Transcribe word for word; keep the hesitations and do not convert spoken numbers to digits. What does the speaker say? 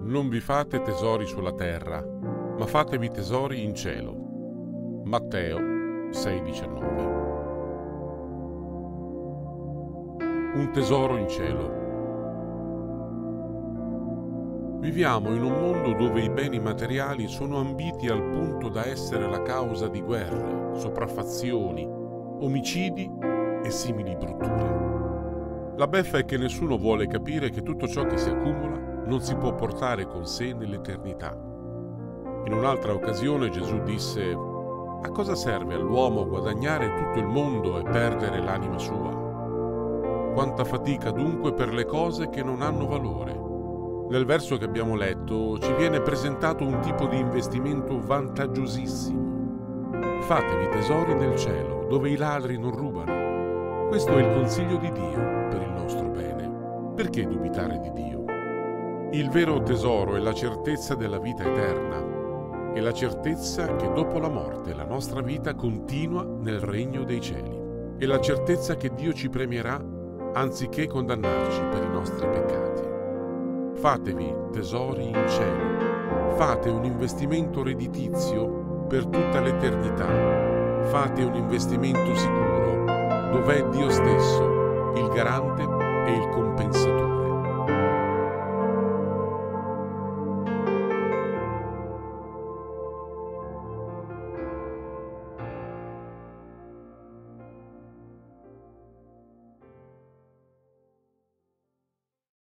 Non vi fate tesori sulla terra, ma fatevi tesori in cielo. Matteo sei diciannove. Un tesoro in cielo. Viviamo in un mondo dove i beni materiali sono ambiti al punto da essere la causa di guerre, sopraffazioni, omicidi e simili brutture. La beffa è che nessuno vuole capire che tutto ciò che si accumula non si può portare con sé nell'eternità. In un'altra occasione Gesù disse: a cosa serve all'uomo guadagnare tutto il mondo e perdere l'anima sua? Quanta fatica dunque per le cose che non hanno valore. Nel verso che abbiamo letto ci viene presentato un tipo di investimento vantaggiosissimo. Fatevi tesori nel cielo, dove i ladri non rubano. Questo è il consiglio di Dio per il nostro bene. Perché dubitare di Dio? Il vero tesoro è la certezza della vita eterna e la certezza che dopo la morte la nostra vita continua nel regno dei cieli e la certezza che Dio ci premierà anziché condannarci per i nostri peccati. Fatevi tesori in cielo, fate un investimento redditizio per tutta l'eternità, fate un investimento sicuro dove è Dio stesso, il garante e il compensatore.